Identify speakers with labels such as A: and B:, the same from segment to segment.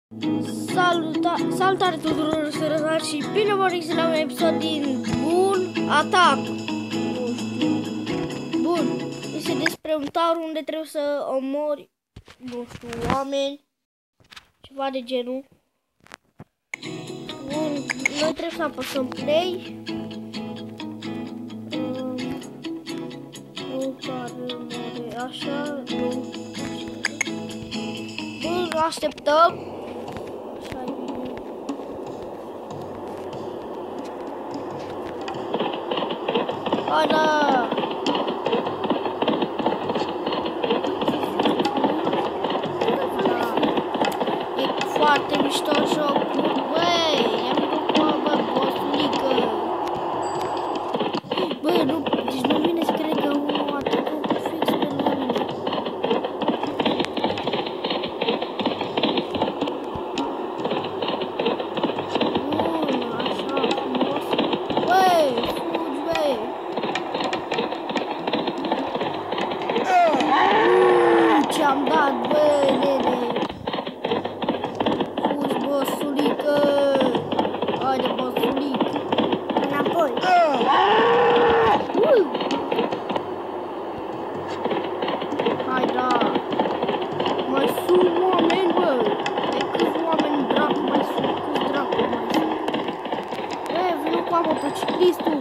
A: Salutare tuturor, sărănați și bine vă regăsit la un episod din Bun Atac. Bun, este despre un taur unde trebuie să omori, nu știu, oameni, ceva de genul. Bun, noi trebuie să apăsăm play. Nu care more așa, nu. Bun, așteptăm. Ana! E foarte mișto jocul, băi! I-am făcut, bă, bossulică! Băi, nu, deci nu vine să cred că unul a trecut fix pe mine. Bun, așa, frumos. Băi, fugi, băi! Ce-am dat, bă, nene! Fugi, bossulică! Haide, bossulică! Înapoi! Hai, da! Mai sunt oameni, bă! Ai câți oameni, dracu, mai sunt? Câți dracu mai sunt? Bă, vină cu motociclistul!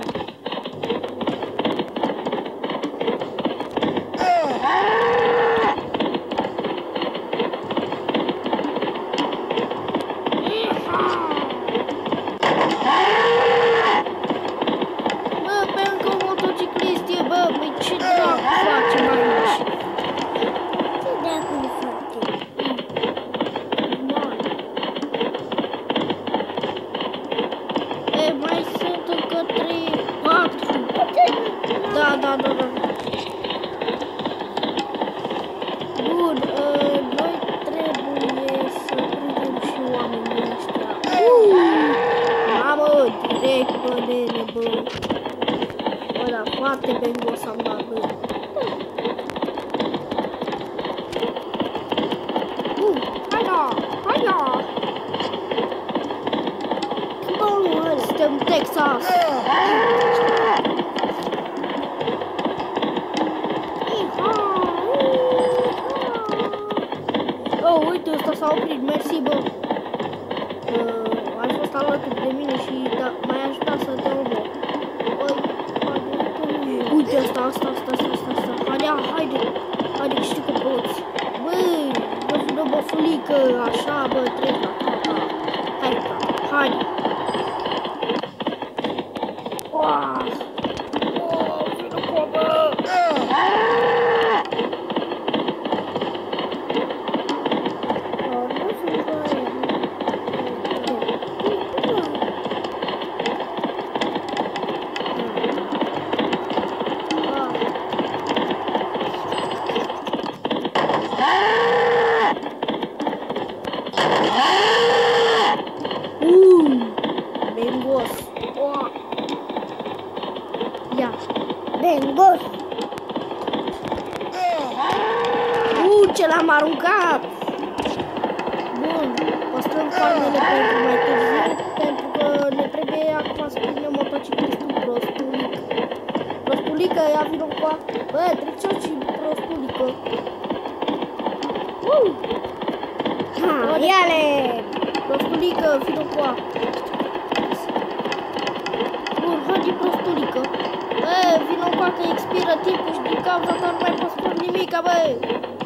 A: Da. Bun, noi trebuie să prindem și oamenii ăștia. Mamă, direct, bă, nene, bă. Bă, da, foarte bengos am dat, bă. Hai da! Bă, suntem Texas! Oh, uite, ăsta s-a oprit, mersi, bă. Ai fost alături de mine și m-ai ajutat să te omor. Uite, asta. Haide, știi că poți. Bă, băsulică, așa, bă, trec la tata. Haide. Vină cu bă. Bengos. Ia. Bengos. Ce l-am aruncat. Bun. Păstrăm farmele pentru mai târziu, pentru că ne trebuie acum să prindem motociclistul prostulic. Prostulică, ia vină cu a... Bă, treceți și prostulică. Ia-le! Prostulică, vină cu a... Bun, haide, prostulică. Bă, vină cu a că expiră timpul și din cauza ta nu mai poți spune nimica, bă!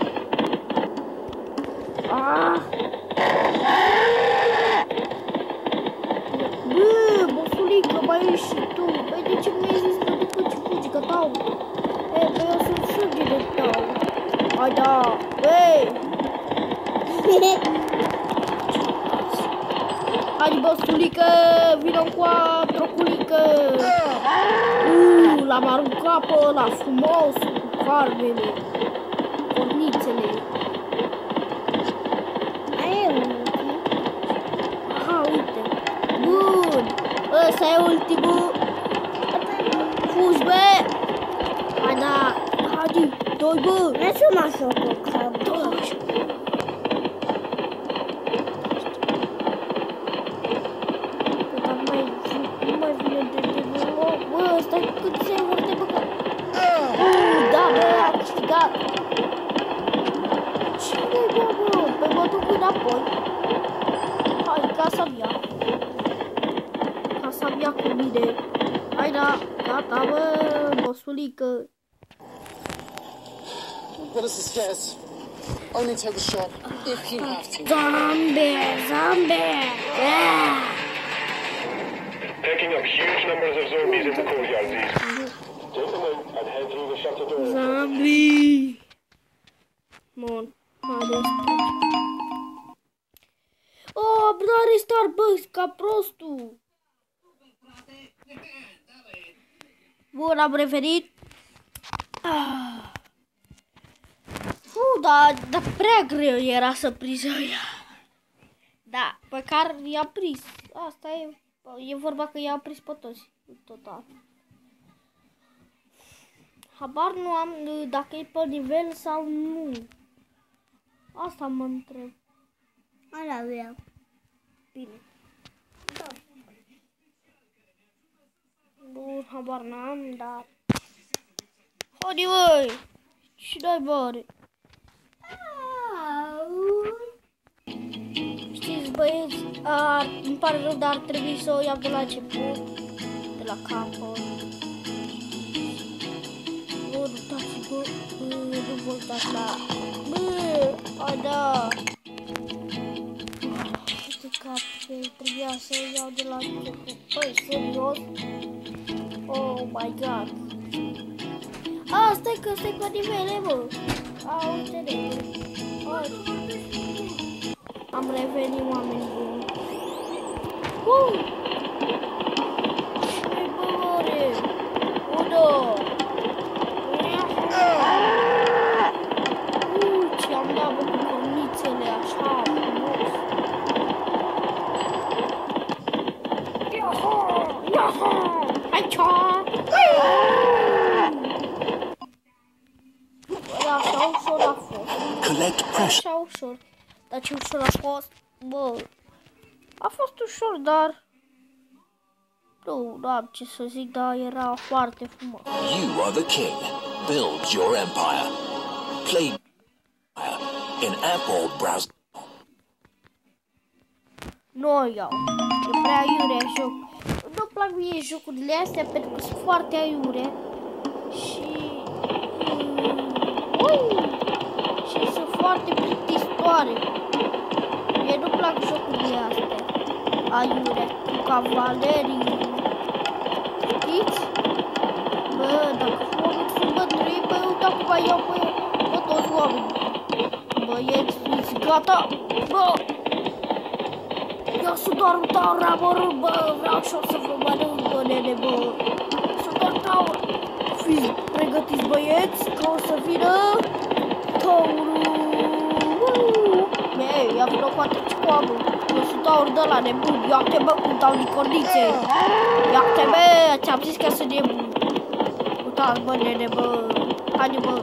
A: Bă, bossulică, mai ești și tu. Băi, de ce mi-ai zis că ducă ce fugi, că tau? Băi, eu sunt sânge de tau. Hai da, băi! Haide, bossulică, vină cu a troculică! L-am aruncat pe ăla frumos, cu farmele, cornițele. Aha, uite. Bun, ăsta e ultimul. Fugi, bă! Hai da, haide, doi, bă!
B: Mergi mă să o cam.
A: înapoi. Hai, casa mea. Casa mea cu mine. Hai, da, gata, bă, bossulică.
B: Let us the stairs. Only take the shot if you have to.
A: Zombie!
C: Picking up huge numbers of zombies in the courtyard, these. Take them out and head through the shutter door.
A: Zombie! Bun, haideți. Oh, abdare Starbucks, ca prostul! Bun, am revenit. Dar prea greu era să prins ăia. Da, pe care i-a prins. Asta e vorba că i-a prins pe toți, total. Habar nu am dacă e pe nivel sau nu. Asta mă întreb. Ala vreau. Bine. Da. Bun, habar n-am, dar... Hodi, băi! Ce-i băi? Știți, băieți, îmi pare rău, dar ar trebui să o iau de la început, de la capăt. Nu uitați-vă, nu vă uitați la... Bă, hai da! Uite cap ce trebuia să o iau de la început. Băi, serios? Oh my god! Stai că stai pe nivele, bă! Uite-ne! Am revenit, oameni buni. Ce băre! Udo! Ce-am dat, bă, cu cornițele așa frumos. Iaha! Aici-a! Bă, așa ușor a fost. Așa ușor. Dar ce ușor a fost, bă, a fost ușor, dar nu am ce să zic, dar era foarte frumos.
D: You are the king. Build your empire. Play in Apple browser.
A: Nu iau, e prea iurea joc. Nu-mi plac mie jocurile astea pentru că sunt foarte aiure și sunt foarte plictisitoare. Mie nu plac jocurile astea aiure, cu cavalerii. Știți? Bă, dacă oamenii sunt bătrâni, bă, uite acum iau pe toți oamenii. Băieți, fiți gata? Bă! Eu sunt doar un taur amorât, bă, vreau și-o să vă mănânc, bă, nene, bă. Sunt doar taur. Fiți pregătiți, băieți, că o să vină taurul. Băi, ia vină cu atât coamă. Eu sunt taur de la nebun. Ia-te, bă, cum dau nicodițe. Ia-te, bă, ți-am zis că sunt nebun. Uitați, bă, nene, bă. Haide, bă.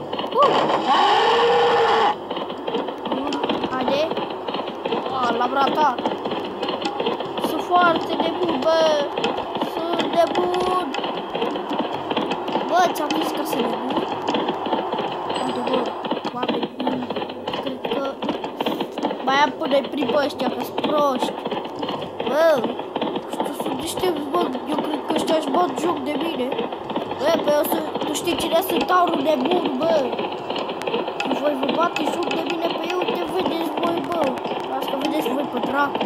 A: Haide. L-am ratat. Sunt foarte nebun, bă. Sunt nebun. Bă, ți-am zis că sunt nebun. Haide, bă, oameni buni. Cred că mai am până-i prin bă ăștia, că-s proști. Bă, ăștia sunt deștepți, bă. Eu cred că ăștia își bat joc de mine. Bă, păi eu sunt, tu știi cine sunt, taurul nebun, bă. Și voi vă bate joc de mine, pe eu te vedeți voi, bă. Asta vedeți voi pe dracu.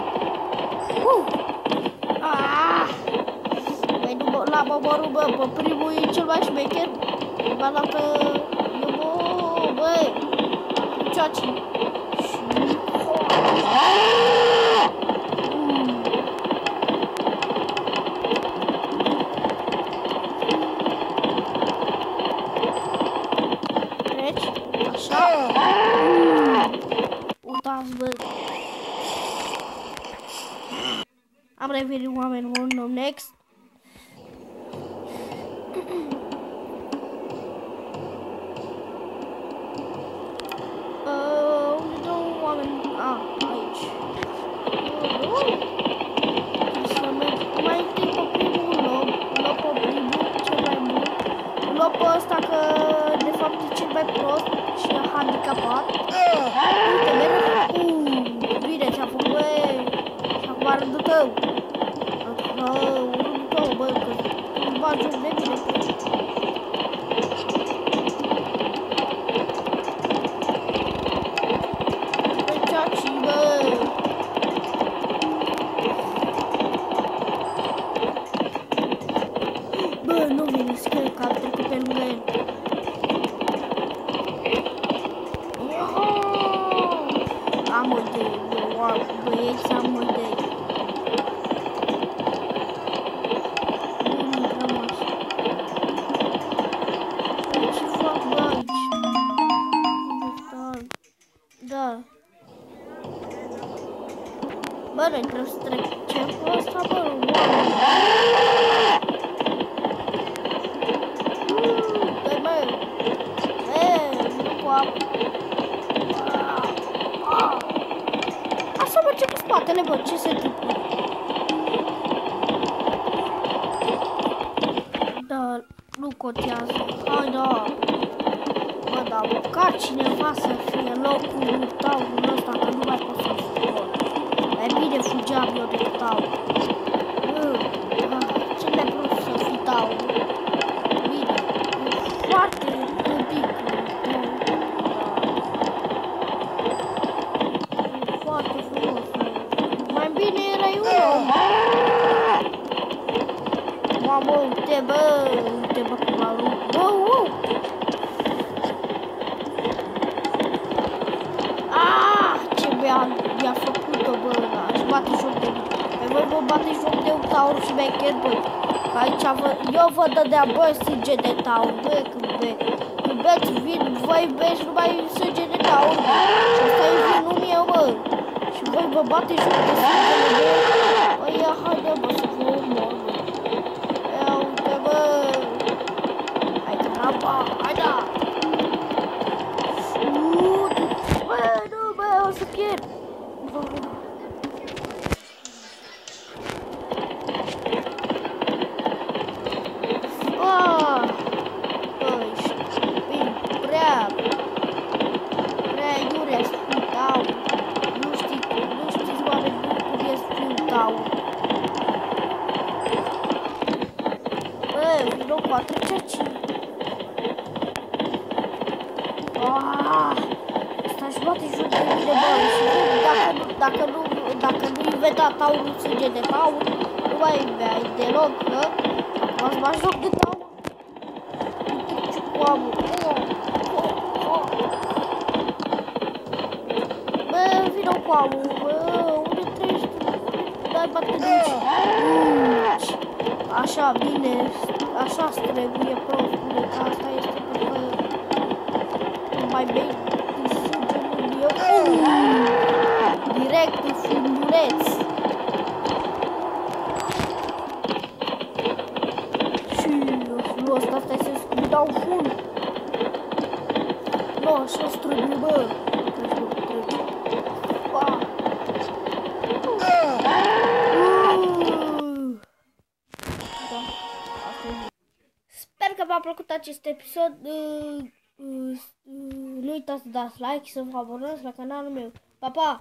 A: Băi, nu l-am omorât, bă, pe primul e cel mai șmecher. Ba dată e, băi, ceaci. Treci, așa. Uitați, bă. Am revenit, oameni buni, no next. Unde dau oameni? Aici. Să merg mai întâi pe primul loc pe primul, cel mai bun. Loc pe ăsta că de fapt e cel mai prost și e handicapat. Uite, merg. Băieți să am idei. Nu intrăm așa. Ce fac bă aici? Da. Bă, noi trebuie să trecem pe ăsta, bă, dă-i bă. Nu cu apă. Așa merge cu spatele, bă, ce se întâmplă? Da, nu contează. Hai, da. Bă, da, măcar cineva să fie în locul taurul ăsta, că nu mai pot să scot. Mai bine fugeam eu decât taurul. Ce mai prost să fii taurul? Bine, e foarte ridicol. Foarte frumos. Mai bine erai un om. Mamă, uite bă, cum l-am rupt. Bă, ce mi-a făcut-o, bă, își bate joc de mine. Păi voi vă bate joc de un taur și mecher, bă. Aici eu vă dădeam, bă, sânge de taur, bă, când beți vin, voi beți numai sânge de taur, bă. Și ăsta e vinul meu, bă. Și voi vă bate joc de sângele meu. Bă, ia, haide, bă, să vă omor, bă. Ia, uite, bă. Hai, treaba, hai, da. Bă, nu, bă, o să pierd. Dacă nu-i veda taurul sânge de taur, nu mai beai deloc, că v-ați mai joc de taur. Uite ce coamă. Bă, vină coamă, bă, unde treci? Dai bate de aici. Așa, bine, așa-ți trebuie, prostule, că asta este pentru că nu mai bei din sângele meu. Direct în funduleț. Și ăsta stai să-mi dau fund. Nu, așa-ți trebuie, bă. Sper că v-a plăcut acest episod. Nu uitați să dați like și să vă abonați la canalul meu. Pa, pa!